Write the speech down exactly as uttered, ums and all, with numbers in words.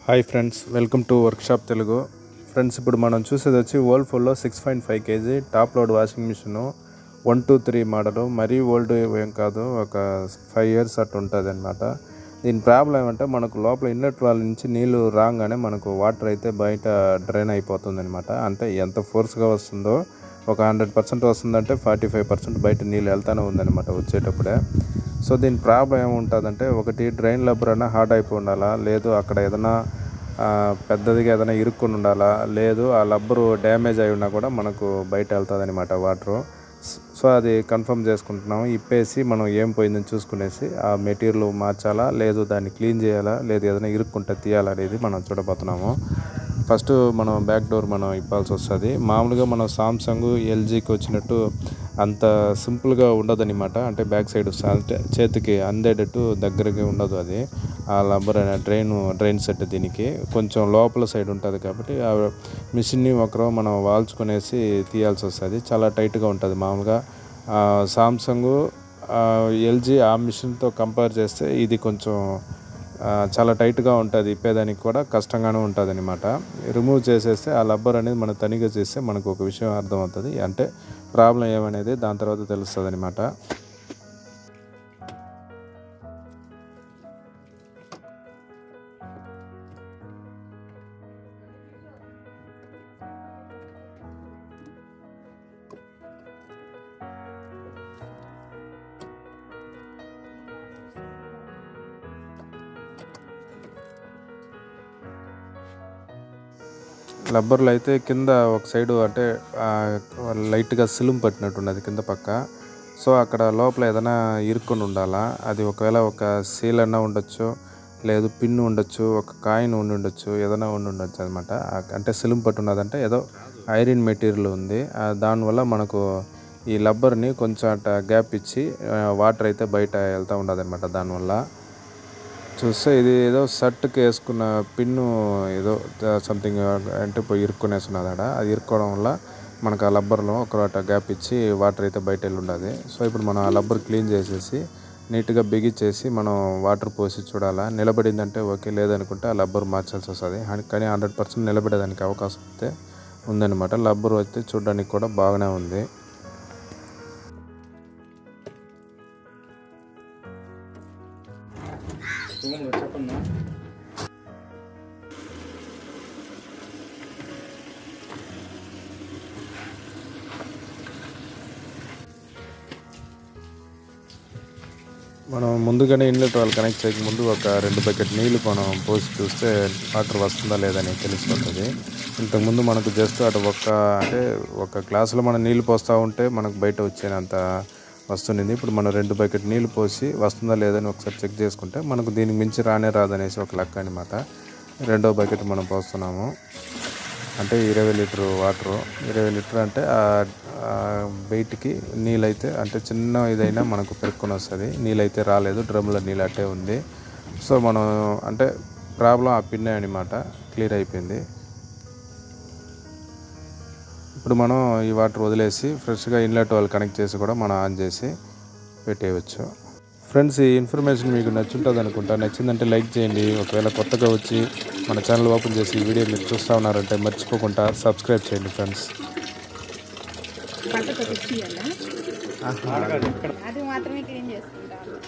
Hi friends, welcome to workshop Telugu. Friends, ఇప్పుడు మనం చూసేది వచ్చి వర్ల్పూల్లో six point five KG top load washing machine one two three model. మరీ ఓల్డ్ ఏం కాదు, ఒక ఫైవ్ ఇయర్స్ అట్టు ఉంటుంది అనమాట. దీని ప్రాబ్లం ఏమంటే మనకు లోపల ఇన్లెట్ వాల్ నుంచి నీళ్ళు రాగానే మనకు వాటర్ అయితే బయట డ్రైన్ అయిపోతుంది అనమాట. అంటే ఎంత ఫోర్స్గా వస్తుందో, ఒక హండ్రెడ్ పర్సెంట్ వస్తుందంటే ఫార్టీ ఫైవ్ పర్సెంట్ బయట నీళ్ళు వెళ్తానే ఉందన్నమాట వచ్చేటప్పుడే. సో దీని ప్రాబ్లం ఏముంటుందంటే, ఒకటి డ్రైన్ లబ్బర్ అయినా హార్డ్ అయిపోయి ఉండాలా, లేదు అక్కడ ఏదైనా పెద్దదిగా ఏదైనా ఇరుక్కుని ఉండాలా, లేదు ఆ లబ్బరు డ్యామేజ్ అయి ఉన్నా కూడా మనకు బయట వెళ్తుంది అనమాట వాటరు. సో అది కన్ఫర్మ్ చేసుకుంటున్నాము. ఇప్పేసి మనం ఏం పోయిందని చూసుకునేసి ఆ మెటీరియల్ మార్చాలా, లేదు దాన్ని క్లీన్ చేయాలా, లేదు ఏదైనా ఇరుక్కుంటే తీయాలా అనేది మనం చూడబోతున్నాము. ఫస్ట్ మనం బ్యాక్ డోర్ మనం ఇప్పాల్సి వస్తుంది. మామూలుగా మనం సామ్సంగ్ ఎల్జీకి వచ్చినట్టు అంత సింపుల్గా ఉండదన్నమాట. అంటే బ్యాక్ సైడ్ చేతికి అందేటట్టు దగ్గరగా ఉండదు అది. ఆ లబ్బర్ అనే డ్రైన్ డ్రైన్ సెట్ దీనికి కొంచెం లోపల సైడ్ ఉంటుంది కాబట్టి ఆ మిషన్ని ఒకరో మనం వాల్చుకునేసి తీయాల్సి వస్తుంది. చాలా టైట్గా ఉంటుంది. మామూలుగా సామ్సంగ్ ఎల్జీ ఆ మిషన్తో కంపేర్ చేస్తే ఇది కొంచెం చాలా టైట్గా ఉంటుంది. ఇప్పేదానికి కూడా కష్టంగానే ఉంటుంది అనమాట. రిమూవ్ చేసేస్తే ఆ లబ్బర్ అనేది మనం తనిఖీ చేస్తే మనకు ఒక విషయం అర్థమవుతుంది, అంటే ప్రాబ్లం ఏమనేది దాని తర్వాత తెలుస్తుంది అనమాట. లబ్బర్లు అయితే కింద ఒక సైడు అంటే లైట్గా సిలుం పట్టినట్టున్నది కింద పక్క. సో అక్కడ లోపల ఏదైనా ఇరుక్కొని ఉండాలా. అది ఒకవేళ ఒక సీల్ అన్నా ఉండొచ్చు, లేదు పిన్ ఉండొచ్చు, ఒక కాయిన్ ఉండి ఉండొచ్చు, ఏదైనా ఉండి ఉండొచ్చు అనమాట. అంటే సిలుం పట్టున్నదంటే ఏదో ఐరన్ మెటీరియల్ ఉంది. దానివల్ల మనకు ఈ లబ్బర్ని కొంచెం అట్ట గ్యాప్ ఇచ్చి వాటర్ అయితే బయట వెళ్తూ ఉండదు అనమాట. దానివల్ల చూస్తే ఇది ఏదో షర్ట్కి వేసుకున్న పిన్ను ఏదో సంథింగ్ అంటే పోయి ఇరుక్కునేస్తున్నది ఆడ. అది ఇరుక్కోవడం వల్ల మనకు ఆ లబ్బర్లో ఒక గ్యాప్ ఇచ్చి వాటర్ అయితే బయట వెళ్ళి ఉండదు. సో ఇప్పుడు మనం ఆ లబ్బర్ క్లీన్ చేసేసి నీట్గా బిగించేసి మనం వాటర్ పోసి చూడాలా. నిలబడిందంటే ఓకే, లేదనుకుంటే ఆ లబ్బర్ మార్చాల్సి వస్తుంది. కానీ హండ్రెడ్ పర్సెంట్ నిలబడేదానికి అవకాశం అయితే ఉందన్నమాట. లబ్బర్ అయితే చూడడానికి కూడా బాగానే ఉంది. చెప్పండి. మనం ముందుగానే ఇన్లెట్ వాల్ కనెక్ట్ చేయక ముందు ఒక రెండు బకెట్ నీళ్ళు మనం పోసి చూస్తే వాటర్ వస్తుందా లేదని తెలిసిపోతుంది. ఇంతకుముందు మనకు జస్ట్ అటు ఒక్క అంటే ఒక గ్లాసులో మనం నీళ్ళు పోస్తూ ఉంటే మనకు బయట వచ్చేనంత వస్తుంది. ఇప్పుడు మనం రెండు బకెట్ నీళ్ళు పోసి వస్తుందా లేదని ఒకసారి చెక్ చేసుకుంటే మనకు దీనికి మించి రానే రాదనేసి ఒక లెక్క అనమాట. రెండో బకెట్ మనం పోస్తున్నాము. అంటే ఇరవై లీటర్ వాటరు. ఇరవై లీటర్ అంటే బయటికి నీళ్ళైతే అంటే చిన్న ఇదైనా మనకు పెరుక్కొని వస్తుంది. నీళ్ళైతే రాలేదు, డ్రమ్లో నీళ్ళు అట్టే ఉంది. సో మనం అంటే ప్రాబ్లం ఆ పిన్నే అనమాట. క్లియర్ అయిపోయింది. ఇప్పుడు మనం ఈ వాటర్ వదిలేసి ఫ్రెష్గా ఇన్లెట్ వాల్ కనెక్ట్ చేసి కూడా మనం ఆన్ చేసి పెట్టేయవచ్చు. ఫ్రెండ్స్, ఈ ఇన్ఫర్మేషన్ మీకు నచ్చుంటుంది అనుకుంటా. నచ్చిందంటే లైక్ చేయండి. ఒకవేళ కొత్తగా వచ్చి మన ఛానల్ ఓపెన్ చేసి ఈ వీడియో మీరు చూస్తూ ఉన్నారంటే మర్చిపోకుండా సబ్స్క్రైబ్ చేయండి ఫ్రెండ్స్. అది మాత్రమే క్లీన్ చేసుకుంటాను.